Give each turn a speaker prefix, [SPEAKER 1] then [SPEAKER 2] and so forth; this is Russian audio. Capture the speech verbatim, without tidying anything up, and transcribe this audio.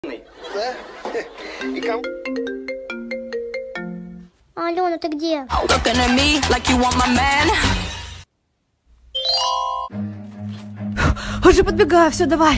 [SPEAKER 1] Да? И кому?
[SPEAKER 2] Алена, ты где?
[SPEAKER 3] Уже подбегаю, все, давай.